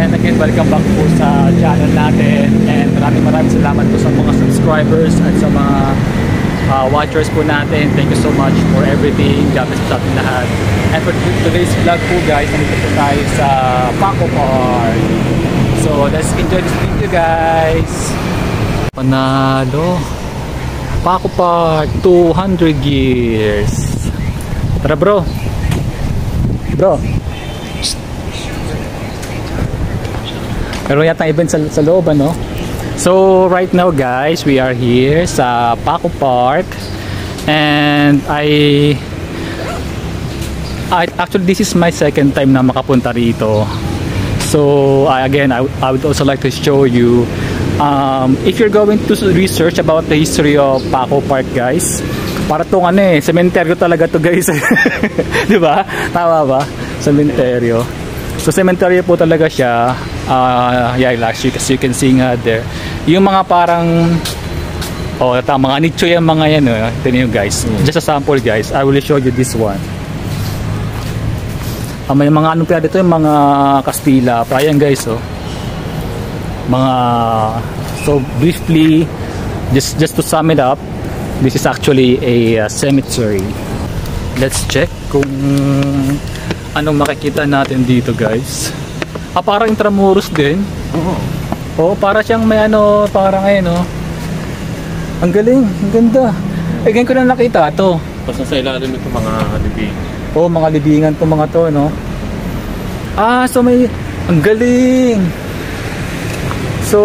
And again, welcome back po sa channel natin. And maraming salamat po sa mga subscribers at sa mga watchers po natin. Thank you so much for everything. God bless sa ating lahat. And for today's vlog po guys, nandito po tayo sa Paco Park. So let's enjoy this video guys. Panalo Paco Park 200 years. Tara bro. Meron yata event sa loob, ano? So right now guys, we are here sa Paco Park. And actually this is my second time na makapunta rito. So again, I would also like to show you if you're going to research about the history of Paco Park guys, para tong sementeryo talaga to guys. Di ba? Tama ba? Sementeryo. So cemetery po talaga siya. Yeah, actually, as you can see nga there, yung mga parang mga nicho yung mga yan, tingnan nyo guys. Just a sample guys, I will show you this one. May mga ano pa dito, yung mga Kastila pa yan guys. So briefly, just to sum it up, this is actually a cemetery. Let's check kung anong makikita natin dito guys. Parang Intramuros din. Para siyang may parang ang galing, ang ganda. Ganyan ko na nakita to. Basta sa ilalim ito mga libing. Mga libingan to mga to, no? So may, ang galing. So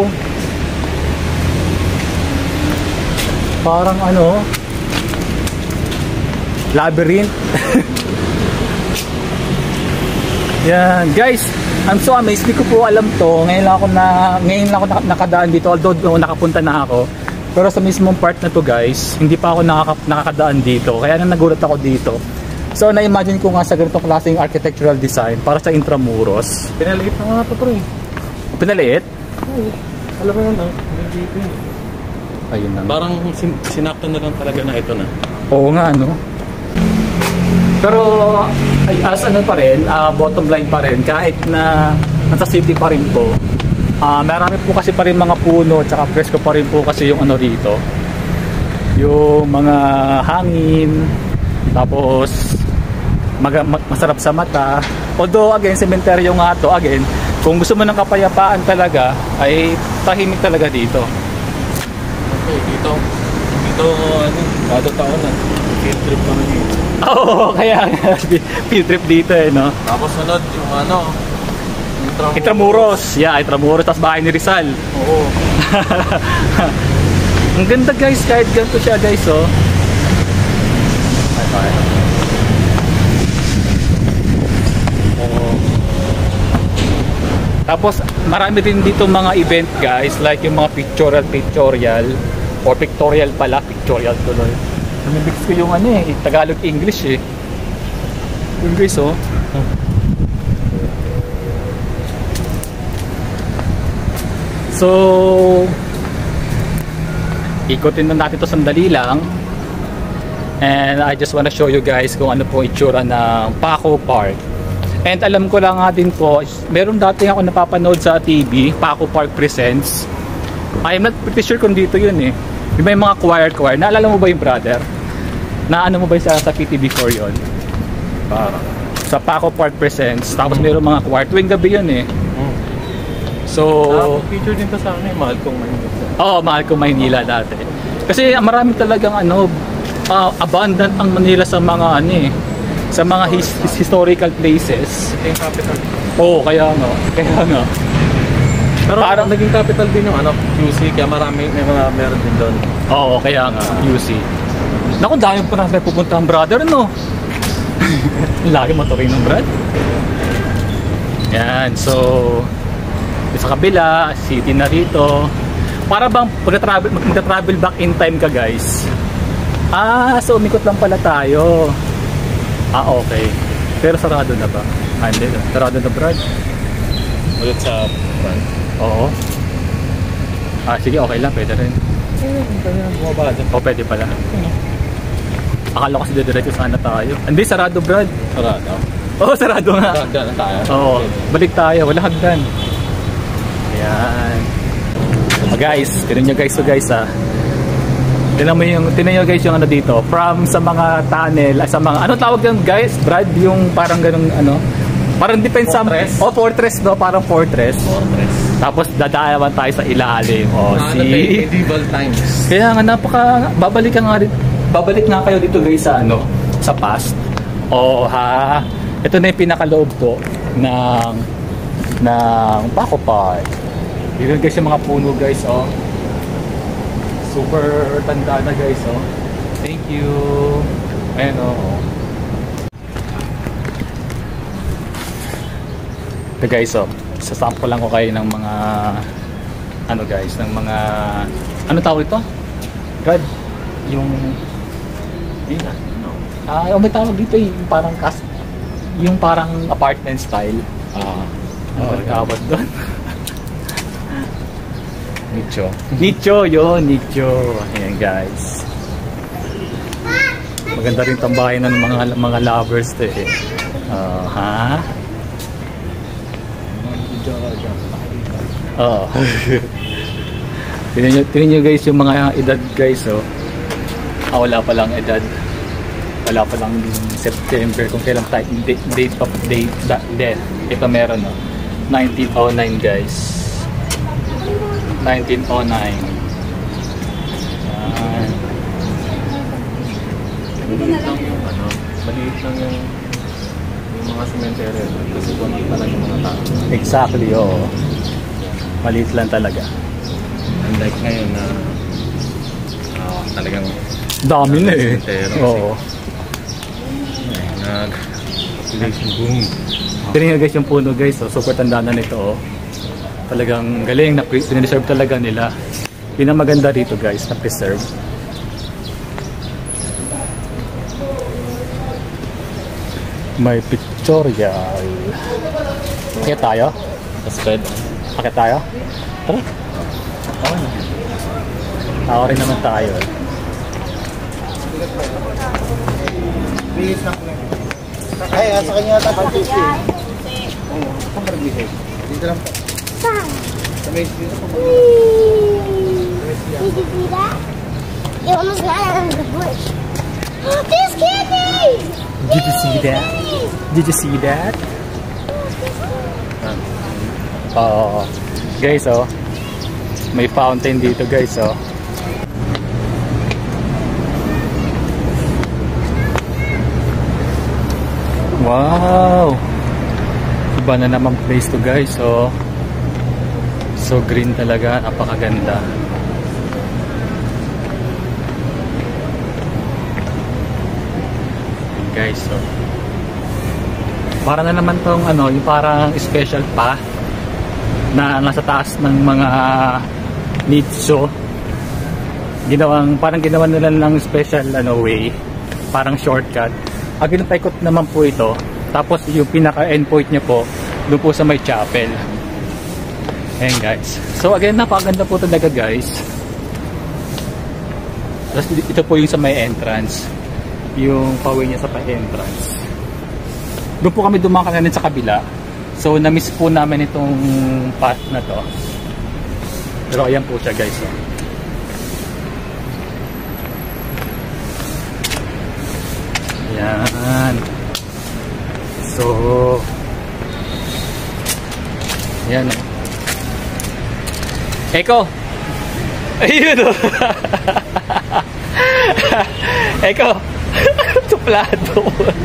parang labyrinth. Yan guys, I'm so amazed, hindi ko po alam to. Ngayon lang ako nakadaan dito, although nakapunta na ako. Pero sa mismong part na to guys, hindi pa ako nakakadaan dito. Kaya nagulat ako dito. So na-imagine ko nga sa ganitong klaseng architectural design para sa Intramuros. Pinaliit na nga ito pre. Pinaliit? Oo. Alam mo yun dito yun. Ayun na. Parang sinaktan na lang talaga na ito na. Oo nga Pero as pa rin, bottom line pa rin, kahit na nasa city pa rin po, marami po kasi pa rin mga puno, tsaka presko pa rin po kasi yung rito, yung mga hangin, tapos masarap sa mata. Although again, sementeryo nga to, again, kung gusto mo ng kapayapaan talaga, ay tahimik talaga dito. Okay, dito kada taon na field trip kami dito. Kaya field trip dito no. Tapos sunod yung Intramuros. Yeah, Intramuros, tapos bahay ni Rizal. Oo. Ang ganda guys, kahit ganito siya guys Tapos marami din dito mga event guys, like yung mga pictorial or pictorial pala, pictorial tuloy. Namimix ko yung Tagalog English yung guys So ikutin na natin to sandali lang. And I just wanna show you guys kung ano po itsura ng Paco Park. And alam ko lang nga din po, meron dati ako napapanood sa TV, Paco Park Presents. I'm not pretty sure kung dito yun May mga choir. Naalala mo ba yung brother? Naano mo ba sa PT before yun? Sa Paco Park Presents. Tapos meron mga choir. Tuwing gabi yun So feature din to sa Mahal Kong Maynila. Mahal Kong Maynila dati. Kasi marami talagang abundant ang Manila sa mga sa mga historical places. Ito yung capital. Kaya nga. Pero parang naging capital din yung QC, kaya meron din doon. Kaya nga, QC. Naku, dahil pa na pupunta ang brother, Lagi motorin ng brad. Yan, so sa kabila, city na rito. Para bang magta-travel back in time ka guys. So umikot lang pala tayo. Okay. Pero sarado na ba? Hindi. Sarado na brad. Ulit sa front. Oo. Sige, okay lang. Pwede rin. Pwede pala. Akala ko kasi didiretso sana tayo. Hindi, sarado brad. Sarado? Oo, sarado nga. Hagdan na tayo. Oo, balik tayo. Wala hagdan. Ayan. Guys, tinan nyo guys. So guys tinan nyo guys yung ano dito. From sa mga tunnel, sa mga, ano tawag yan guys? Brad, yung parang ganun ano. Parang depends sa... Oh, fortress no? Parang fortress. Tapos dadaawan tayo sa ilalim. Oh, medieval times. Kaya nga babalik nga kayo dito guys sa ano, sa past. Oh ha. Ito na yung pinakaloob po ng Paco Park. Dito guys yung mga puno guys, oh. Super tanda na guys, oh. Thank you. Ayan, oh. Ito guys, oh. Sasample lang ko kayo ng mga ano guys, ng mga ano tawag ito? God, yung may tawag dito yung parang apartment style. Tawag doon. Nicho yun, Nicho. Ayan guys. Maganda rin tambahin ng mga lovers to eh. Ha? Tingnan nyo guys yung mga edad guys, oh. Wala pa lang edad. Wala pa lang September kung kailan tayo date ito meron, no? 1909 guys. 1909. Maliit lang yung mga sementeryo kasi konti pa lang yung mga tao. Exactly, oo. Maliit lang talaga. Unlike ngayon na talagang dami na eh. Oo. Population boom. Tingnan nyo guys yung puno guys, oh. Super tanda na nito, oh. Talagang galing na preserve talaga nila. Yun ang maganda dito guys, na preserve. May pictorial. Akit tayo? Akit tayo? Tara. Ako rin naman tayo. Ay, sa kanya yata pang PC. Saan ka nag-PC? Dito lang po. Saan? Sa may dito po. Did you see that? It almost got out of the bush. There's candy! Did you see that? Did you see that? Guys, oh. May fountain dito guys, oh. Wow! Iba na naman place to guys, oh. So green talaga, napakaganda. Guys, so para na naman tong ano, yung parang special pa na nasa taas ng mga nicho. Parang ginawa nila ng special ano way, parang shortcut. Ginapikot naman po ito. Tapos yung pinaka endpoint niya po doon po sa may chapel. Ayan guys. So again, napakaganda po talaga guys. Tapos ito po yung sa may entrance. Yung paway niya sa pa-entrance. Doon po kami dumaan kanina sa kabila. So na-miss po namin itong path na to. Pero ayan po siya guys. Ayan. So ayan. Eko! Ayun o! Eko! Tuplado!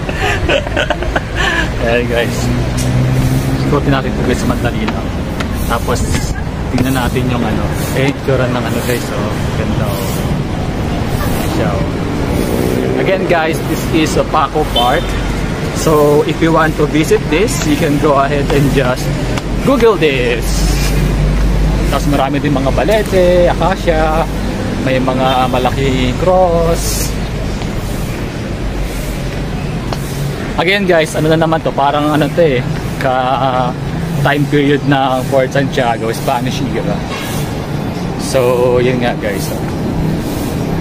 Ayan guys. Ikutin natin ito guys sa madali lang. Tapos tingnan natin yung ano, itsura ng ano guys, oh. Ganda, oh. Ciao. Again guys, this is a Paco Park. So if you want to visit this, you can go ahead and just Google this. Tapos marami din mga balete, acacia, may mga malaking cross. Again guys, ano na naman to, parang ano to eh, time period na Fort Santiago, Spanish era. So yun nga guys.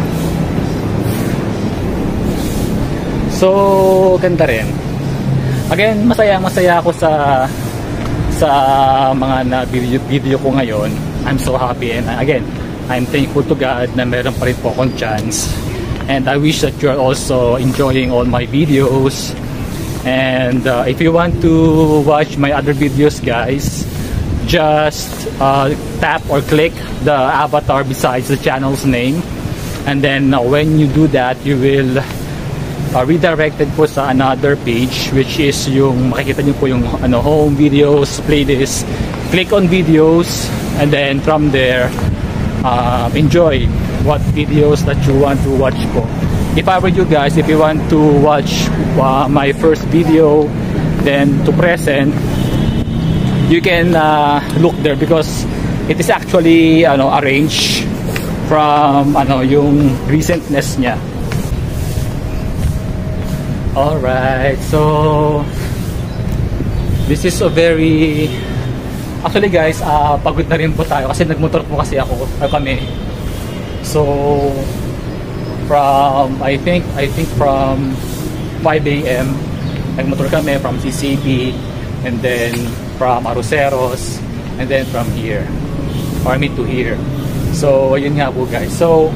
So ganda rin. again, masaya ako sa mga na video ko ngayon. I'm so happy, and again, I'm thankful to God na meron pa rin po akong chance. And I wish that you are also enjoying all my videos. And if you want to watch my other videos, guys, just tap or click the avatar besides the channel's name, and then when you do that, you will redirected po sa another page, which is yung makikita nyo po yung home videos, playlist. Click on videos, and then from there enjoy what videos that you want to watch po. If I were you guys, if you want to watch my first video then to present, you can look there because it is actually arranged from yung recentness niya. Alright, so this is a very, actually guys, pagod na rin po tayo kasi nagmotor po kasi kami. So from I think from 5 AM nagmotor kami from CCP, and then from Aroseros, and then from here, Army to here. So yun nga po guys. So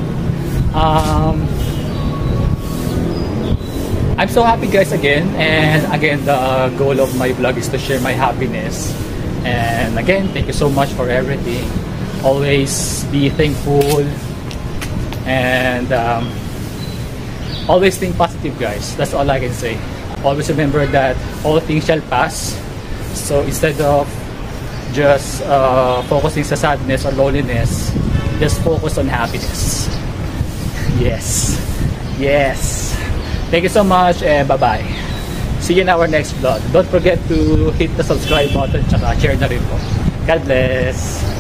I'm so happy guys again, and again the goal of my vlog is to share my happiness. And again, thank you so much for everything. Always be thankful, and always think positive guys. That's all I can say. Always remember that all things shall pass. So instead of just focusing sa sadness or loneliness, just focus on happiness. Yes, yes. Thank you so much, and bye-bye. See you in our next vlog. Don't forget to hit the subscribe button, tsaka share na rin po. God bless.